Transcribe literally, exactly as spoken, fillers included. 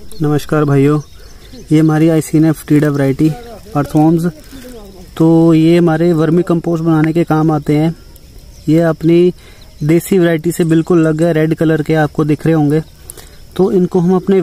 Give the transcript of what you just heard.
नमस्कार भाइयों, ये हमारी आईसीएनएफ टीडा वैरायटी अर्थवॉर्म्स। तो ये हमारे वर्मी कंपोस्ट बनाने के काम आते हैं। ये अपनी देसी वैरायटी से बिल्कुल अलग है, रेड कलर के आपको दिख रहे होंगे। तो इनको हम अपने